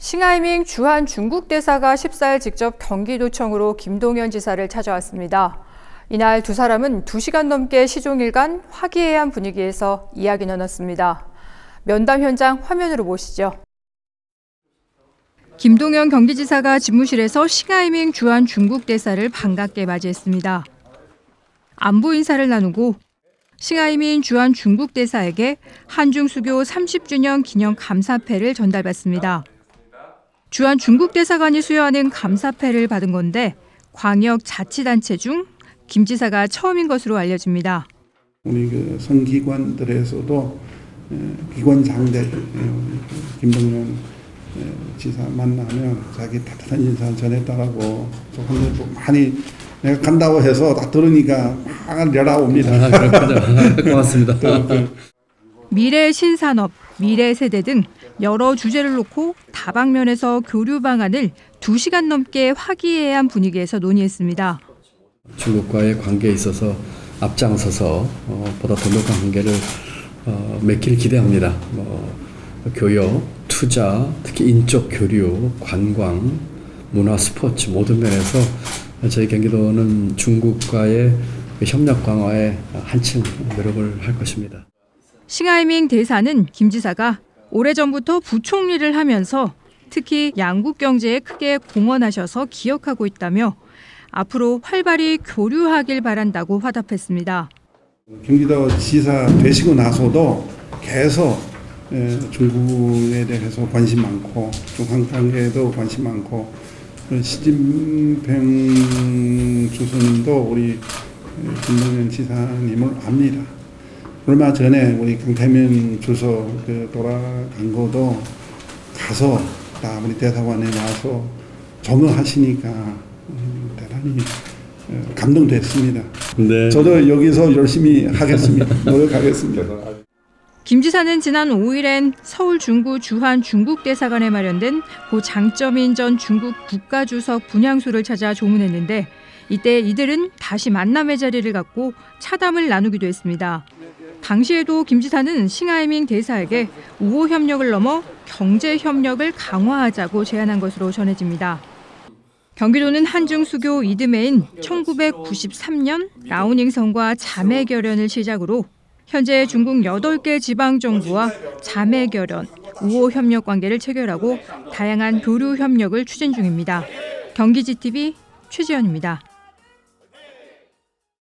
싱하이밍 주한 중국 대사가 14일 직접 경기도청으로 김동연 지사를 찾아왔습니다. 이날 두 사람은 2시간 넘게 시종일관 화기애애한 분위기에서 이야기 나눴습니다. 면담 현장 화면으로 보시죠. 김동연 경기지사가 집무실에서 싱하이밍 주한 중국 대사를 반갑게 맞이했습니다. 안부 인사를 나누고 싱하이밍 주한 중국 대사에게 한중 수교 30주년 기념 감사패를 전달받습니다. 주한 중국 대사관이 수여하는 감사패를 받은 건데 광역 자치단체 중 김 지사가 처음인 것으로 알려집니다. 우리 선기관들에서도 기관 장대 김동연 지사 만나면 자기 따뜻한 인사 전했다라고 조금 많이 내가 간다고 해서 다 들으니까 막 내려옵니다. 그렇군요. 고맙습니다. 미래 신산업, 미래 세대 등 여러 주제를 놓고 다방면에서 교류 방안을 2시간 넘게 화기애애한 분위기에서 논의했습니다. 중국과의 관계에 있어서 앞장서서 보다 더 높은 관계를 맺기를 기대합니다. 교역, 투자, 특히 인적 교류, 관광, 문화, 스포츠 모든 면에서 저희 경기도는 중국과의 협력 강화에 한층 노력을 할 것입니다. 싱하이밍 대사는 김 지사가 오래전부터 부총리를 하면서 특히 양국 경제에 크게 공헌하셔서 기억하고 있다며 앞으로 활발히 교류하길 바란다고 화답했습니다. 경기도 지사 되시고 나서도 계속 중국에 대해서 관심 많고 중한 관계에도 관심 많고 시진핑 주석님도 우리 김동연 지사님을 압니다. 얼마 전에 우리 강태민 주석 돌아간 것도 가서 다 우리 대사관에 와서 조명하시니까 대단히 감동됐습니다. 네. 저도 여기서 열심히 하겠습니다. 노력하겠습니다. 김 지사는 지난 5일엔 서울 중구 주한 중국대사관에 마련된 고 장쩌민 전 중국 국가주석 분향소를 찾아 조문했는데 이때 이들은 다시 만남의 자리를 갖고 차담을 나누기도 했습니다. 당시에도 김 지사는 싱하이밍 대사에게 우호 협력을 넘어 경제 협력을 강화하자고 제안한 것으로 전해집니다. 경기도는 한중 수교 이듬해인 1993년 라오닝성과 자매결연을 시작으로 현재 중국 8개 지방정부와 자매결연, 우호협력 관계를 체결하고 다양한 교류 협력을 추진 중입니다. 경기지TV 최지연입니다.